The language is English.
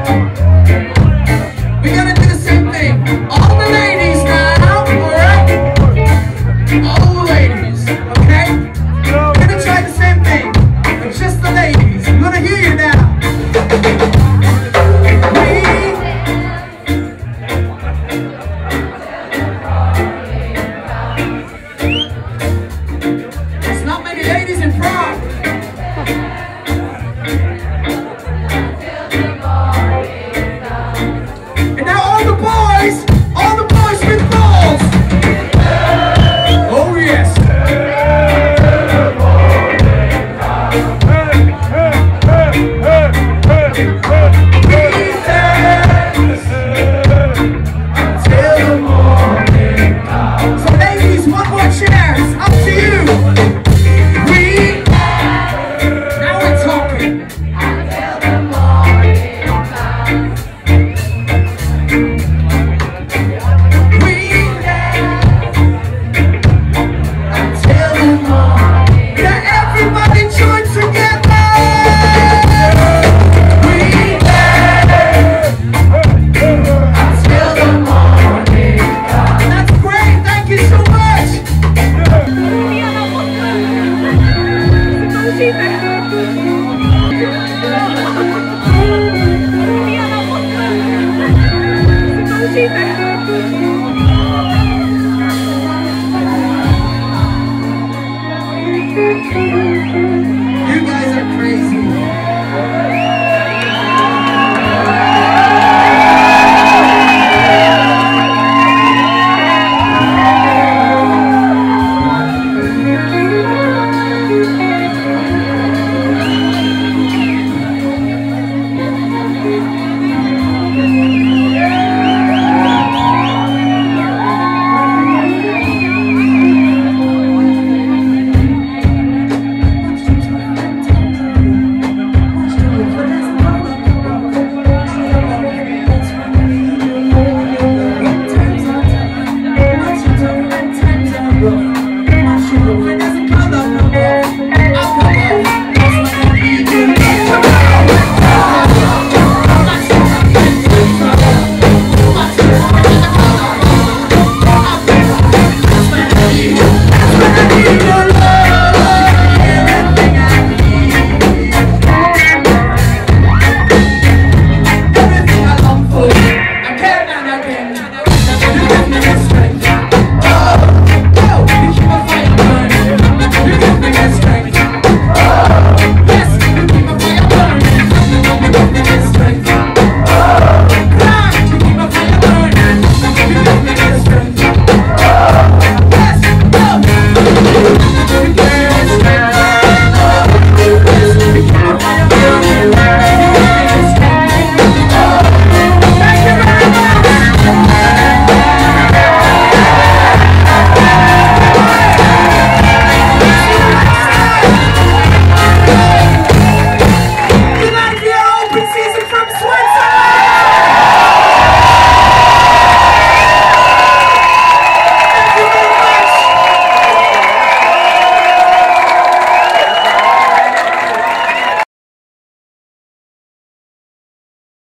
We're gonna do the same thing. All the ladies now, alright? All the ladies, okay? We're gonna try the same thing, but just the ladies. I'm gonna hear you now. There's not many ladies in prom. And now all the boys with balls. Oh yes. So ladies, one more chance. Up to you. Now we're talking. Everybody join together. We dance until the morning comes. That's great. Thank you so much. Thank you.